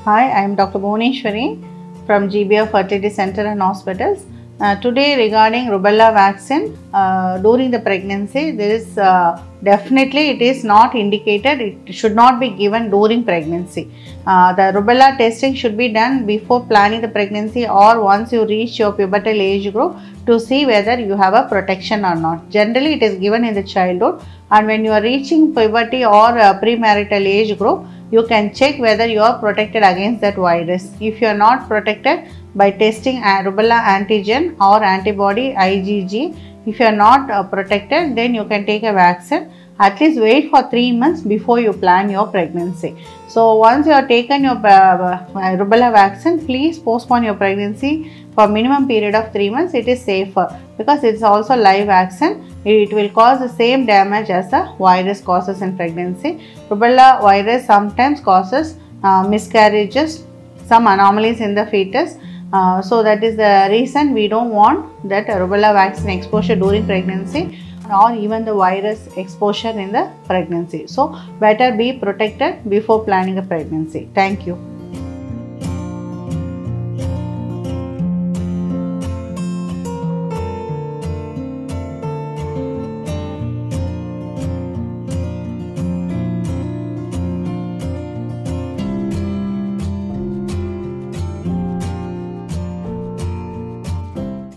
Hi, I am Dr. Buvaneswari from GBR Fertility Centre and Hospitals. Today regarding rubella vaccine during the pregnancy, there is definitely it is not indicated, it should not be given during pregnancy. The rubella testing should be done before planning the pregnancy or once you reach your pubertal age group to see whether you have a protection or not. Generally it is given in the childhood, and when you are reaching puberty or premarital age group, you can check whether you are protected against that virus. If you are not protected by testing rubella antigen or antibody IgG, if you are not protected, then you can take a vaccine. At least wait for 3 months before you plan your pregnancy. So once you have taken your rubella vaccine, please postpone your pregnancy for minimum period of 3 months. It is safer because it is also live vaccine. It will cause the same damage as the virus causes in pregnancy. Rubella virus sometimes causes miscarriages, some anomalies in the fetus. So that is the reason we don't want that rubella vaccine exposure during pregnancy or even the virus exposure in the pregnancy. So better be protected before planning a pregnancy. Thank you.